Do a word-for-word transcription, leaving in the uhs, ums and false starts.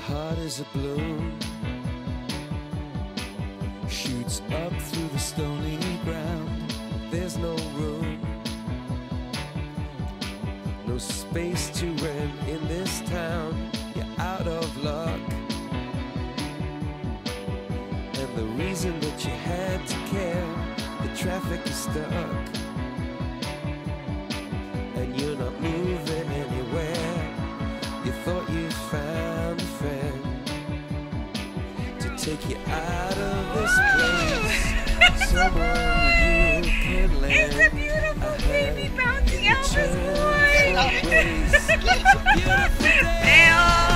heart is a balloon, shoots up through the stony ground. There's no room, no space to rent in this town. You're out of luck, and the reason that you had to care, the traffic is stuck, and you're not moving anywhere. You thought you found a friend to take you out of this place, someone you can land. It's a beautiful baby bouncy Elvis boy. It's a beautiful day.